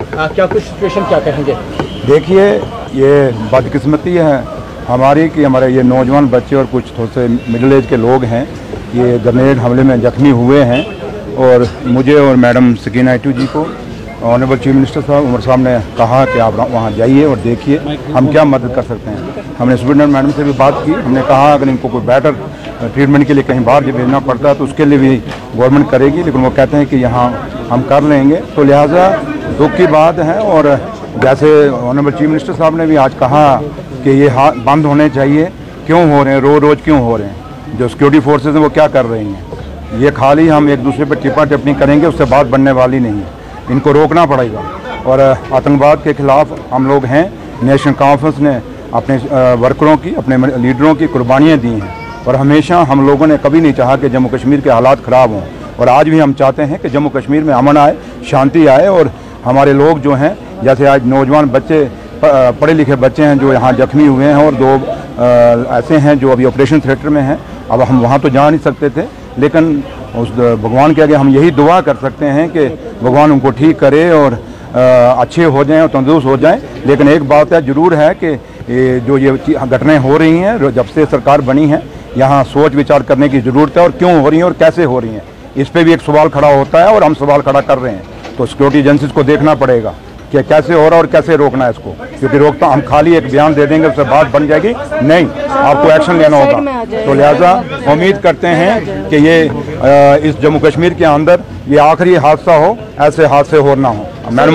क्या कुछ सिचुएशन क्या कहेंगे? देखिए, ये बदकिस्मती है हमारी कि हमारे ये नौजवान बच्चे और कुछ थोड़े से मिडिल एज के लोग हैं, ये ग्रेनेड हमले में जख्मी हुए हैं। और मुझे और मैडम सकीना इटू जी को ऑनरेबल चीफ मिनिस्टर साहब उमर साहब ने कहा कि आप वहाँ जाइए और देखिए हम क्या मदद कर सकते हैं। हमने सुप्रिटेंडेंट मैडम से भी बात की, हमने कहा अगर इनको कोई बेटर ट्रीटमेंट के लिए कहीं बाहर जो भेजना पड़ता है तो उसके लिए भी गवर्नमेंट करेगी, लेकिन वो कहते हैं कि यहाँ हम कर लेंगे। तो लिहाजा दुख की बात है। और जैसे ऑनरेबल चीफ मिनिस्टर साहब ने भी आज कहा कि ये बंद होने चाहिए, क्यों हो रहे हैं, रोज़ क्यों हो रहे हैं, जो सिक्योरिटी फोर्सेज हैं वो क्या कर रही हैं। ये खाली हम एक दूसरे पर टिप्पा टिप्पणी करेंगे, उससे बात बनने वाली नहीं है। इनको रोकना पड़ेगा। और आतंकवाद के खिलाफ हम लोग हैं। नेशनल कॉन्फ्रेंस ने अपने वर्करों की, अपने लीडरों की कुर्बानियाँ दी हैं और हमेशा हम लोगों ने कभी नहीं चाहा कि जम्मू कश्मीर के हालात ख़राब हों। और आज भी हम चाहते हैं कि जम्मू कश्मीर में अमन आए, शांति आए। और हमारे लोग जो हैं, जैसे आज नौजवान बच्चे, पढ़े लिखे बच्चे हैं जो यहाँ जख्मी हुए हैं, और 2 ऐसे हैं जो अभी ऑपरेशन थिएटर में हैं। अब हम वहाँ तो जा नहीं सकते थे, लेकिन उस भगवान के आगे हम यही दुआ कर सकते हैं कि भगवान उनको ठीक करे और अच्छे हो जाएं और तंदुरुस्त हो जाएं। लेकिन एक बात है ज़रूर है कि जो ये घटनाएं हो रही हैं, जब से सरकार बनी है, यहाँ सोच विचार करने की ज़रूरत है। और क्यों हो रही हैं और कैसे हो रही हैं, इस पर भी एक सवाल खड़ा होता है और हम सवाल खड़ा कर रहे हैं। तो सिक्योरिटी एजेंसीज को देखना पड़ेगा कि कैसे हो रहा है और कैसे रोकना है इसको, क्योंकि रोकता हम खाली एक बयान दे देंगे उससे बात बन जाएगी नहीं, आपको एक्शन लेना होगा। तो लिहाजा उम्मीद करते हैं कि ये इस जम्मू कश्मीर के अंदर ये आखिरी हादसा हो, ऐसे हादसे हो ना हो। मैडम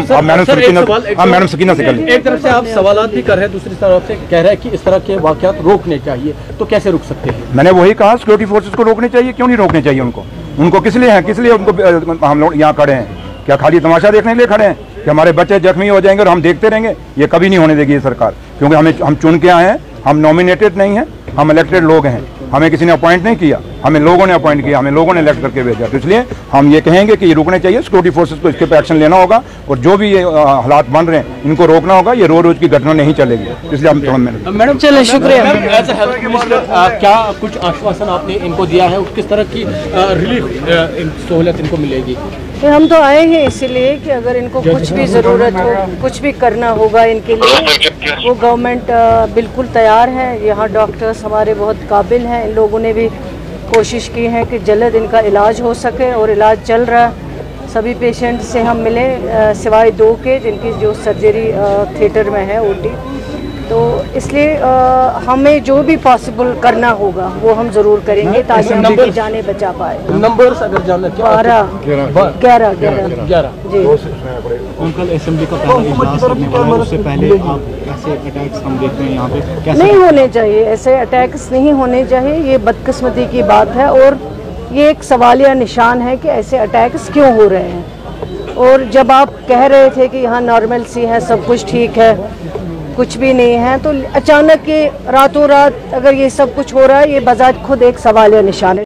सकीना से कर एक तरफ से आप सवाल भी कर रहे हैं, दूसरी तरफ से कह रहे हैं कि इस तरह के वाक़यात रोकने चाहिए, तो कैसे रोक सकते हैं? मैंने वही कहा, सिक्योरिटी फोर्सेज को रोकने चाहिए। क्यों नहीं रोकने चाहिए उनको किस लिए हैं, किस लिए उनको हम लोग यहाँ खड़े हैं? क्या खाली तमाशा देखने के लिए खड़े हैं कि हमारे बच्चे जख्मी हो जाएंगे और हम देखते रहेंगे? ये कभी नहीं होने देगी ये सरकार, क्योंकि हम चुन के आए हैं, हम नॉमिनेटेड नहीं हैं, हम इलेक्टेड लोग हैं। हमें किसी ने अपॉइंट नहीं किया, हमें लोगों ने अपॉइंट किया, हमें लोगों ने इलेक्ट करके भेजा। तो इसलिए हम ये कहेंगे कि ये रुकने चाहिए, सिक्योरिटी फोर्सेज को इसके पे एक्शन लेना होगा और जो भी ये हालात बन रहे हैं इनको रोकना होगा। ये रोज़ की घटना नहीं चलेगी, इसलिए हम थोड़ा मैडम चलिए शुक्रिया। एज ए हेल्थ मिनिस्टर क्या कुछ आश्वासन आपने इनको दिया है, किस तरह की रिलीफ सहूलत इनको मिलेगी? हम तो आए हैं इसीलिए कि अगर इनको कुछ भी ज़रूरत हो, कुछ भी करना होगा इनके लिए, वो गवर्नमेंट बिल्कुल तैयार है। यहाँ डॉक्टर्स हमारे बहुत काबिल हैं, इन लोगों ने भी कोशिश की है कि जल्द इनका इलाज हो सके और इलाज चल रहा है। सभी पेशेंट से हम मिले, सिवाय 2 के जिनकी जो सर्जरी थिएटर में है, OT। तो इसलिए हमें जो भी पॉसिबल करना होगा वो हम ज़रूर करेंगे ताकि हम उनकी जानें बचा पाए। नंबर्स अगर जानना 11 जी। कल असेंबली का पहला इजलास होने वाला है, उससे पहले आप ऐसे अटैक्स हम देख रहे हैं यहाँ पे कैसे नहीं होने चाहिए, ऐसे अटैक्स नहीं होने चाहिए। ये बदकिस्मती की बात है और ये एक सवालिया निशान है कि ऐसे अटैक्स क्यों हो रहे हैं। और जब आप कह रहे थे कि यहाँ नॉर्मल सी है, सब कुछ ठीक है, कुछ भी नहीं है, तो अचानक ये रातों रात अगर ये सब कुछ हो रहा है, ये बजात खुद एक सवालिया निशान है।